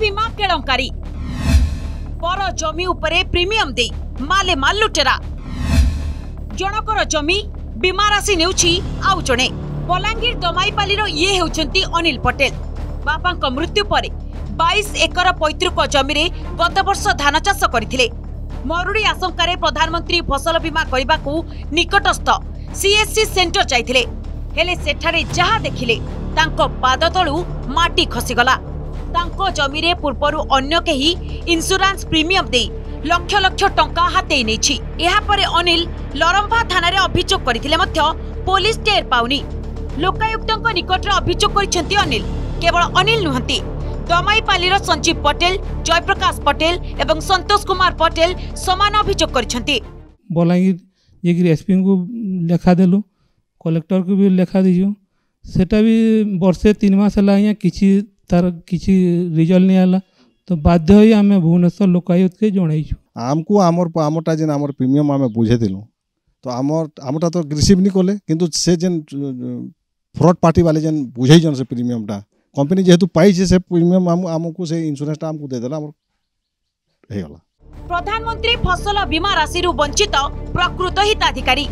बीमा केळंकारी पर जमी उपरे प्रीमियम दे माले माल लुटेरा जनकर जमी बीमा राशि नेउछि आउ जणे बलांगीर दमाईपाली ये हेउछंती अनिल पटेल बापा मृत्यु पर 22 एकर पैतृक जमी रे गत वर्ष धान चाष करथिले मरुड़ी आशंका प्रधानमंत्री फसल बीमा करने को निकटस्थ सीएससी सेंटर जाइथिले हेले सेठारे जहा देखिले तांको पाद तळु माटी खसीगला तांको जमी रे पूर्वरु अन्य केही इंश्योरेंस प्रीमियम दे लक्ष लक्ष टंका हाते नेछि एहा परे अनिल लरंभा थाना रे अभियोग करथिले मध्य पुलिस टेर पाउनी लोकायुक्तଙ୍କ निकटरे अभियोग करिसेंती अनिल केवल अनिल नुहंती दमाईपालीर संजीव पटेल जयप्रकाश पटेल एवं संतोष कुमार पटेल समान अभियोग करिसेंती बलांगीर ये एसपी को लेखा देलु कलेक्टर को भी लेखा दीजु सेटा भी वर्षे 3 मास हला किछि तार किछि रिजल्ट नहीं आला तो बाध्य होई आमे भुवनेश्वर लोकायुक्त के जणाइछु आमको आमरटा जेन आमर प्रीमियम आमे बुझे दिलु तो आमरटा तो रिसीव नहीं कले किंतु से जेन फ्रॉड पार्टी वाले जेन बुझे जन से प्रीमियमटा कंपनी जेहेतु पाई से प्रीमियम आमको से इंश्योरेंसटा आमको दे देला हमर हे गला प्रधानमंत्री फसल बीमा राशि वंचित प्रकृत हिताधिकारी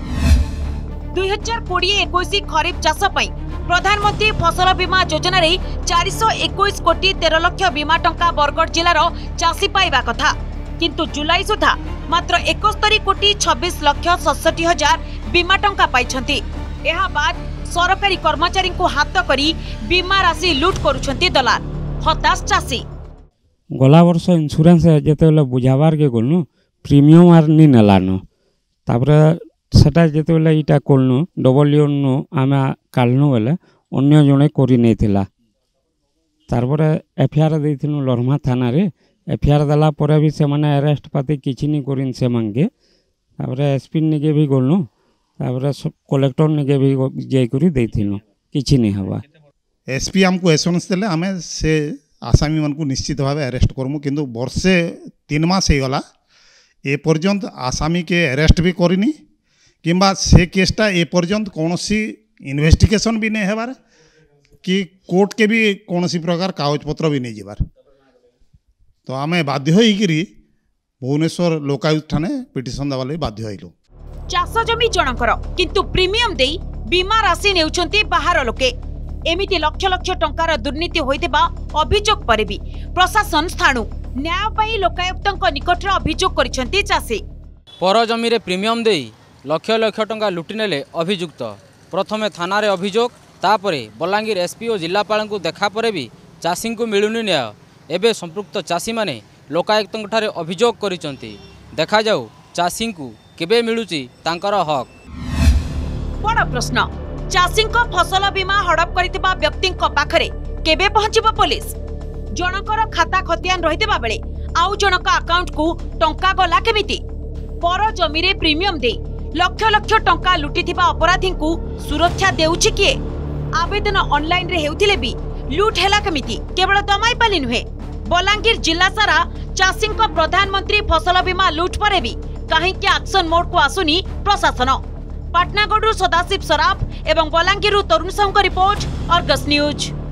2020-21 खरीफ चाष प्रधानमंत्री फसल बीमा योजना रे 421 कोटी 13 लाख बीमा टंका बरगढ़ जिलार चाषी पाइबा कथा किंतु जुलाई सुधा मात्र 71 कोटी 26 लाख 67 हजार बीमा टंका पाइछंती एहा बाद सरकारी कर्मचारी को हाथ करी बीमा राशि लूट करुछंती दलाल हताश चाषी गला वर्ष इंश्योरेंस जेतेले बुझाबार के गलनु प्रीमियम आर नि नेलानो तापरे सेटा जेतेले इटा कोलनु डबल नु आमे कालनु बेले अन्य जने करि नैथिला तारपरे एफआईआर देथिनु लरमा थाना रे एफआईआर दला परे भी से माने अरेस्ट पाती किछि नि करिन से मांगे तापरे एसपी निके भी गलनु तापरे कलेक्टर निके भी जे करि देथिनु किछि नि हवा एसपी हमको एसोरेंस देले आमे से आसामी मन को निश्चित भाव अरेस्ट करमु किंतु वर्षे 3 मास हो गला ए पर्यंत आसामी के अरेस्ट भी करनी किंबा से केसटा ए पर्यंत कौनसी इन्वेस्टिगेशन भी नहीं हेबार कि कोर्ट के भी कौनसी प्रकार कागज पत्र भी नहीं जीवार तो आमे बाध्य होइकरी भुवनेश्वर लोकायुक्त थाने पिटिशन देवा लई बाध्य होइलो चाष जमी जनकर किंतु प्रीमियम देई बीमा राशि नेउछंती बाहर लोके एमिति लक्ष लक्ष टंकार दुर्नीति होइतेबा अभियोग परे भी प्रशासन स्थाणु न्याय पाई लोकायुक्तଙ୍କ निकटरे अभियोग करिसेंती चाषी पर जमी रे प्रीमियम देई लक्ष लक्ष टंका लुटि नेले अभियुक्त प्रथमे थाना रे अभियोग तापरे बलांगीर एसपी और जिलापाल को देखा परे भी चाषी को मिलुनी न्याय एबे संपृक्त चाषी माने लोकायुक्तଙ୍କ ठारे अभियोग करिसेंती देखा जाऊ चाषी को केबे मिलुची तांकर हक बड़ प्रश्न चाषी फसल बीमा हड़प करथिबा व्यक्ति पाखरे केबे पहुंचबो पुलिस जनकर खाता खतियान रहितबा बेले आउ जनक अकाउंट को टंका गला केमिति पर जमी रे प्रीमियम दे लक्ष लक्ष टंका लुटिथिबा अपराधी को सुरक्षा देउछि किए आवेदन ऑनलाइन रे हेउथिले भी लूट हेला केमिति केवल दमाईपाली नुहे बलांगीर जिला सारा चाषी प्रधानमंत्री फसल बीमा लूट परे भी कहीं एक्शन मोड को आसुनी प्रशासन पाटनागढ़ सदाशिव सराफ एवं Balangir Tarun Sahu report Argus news.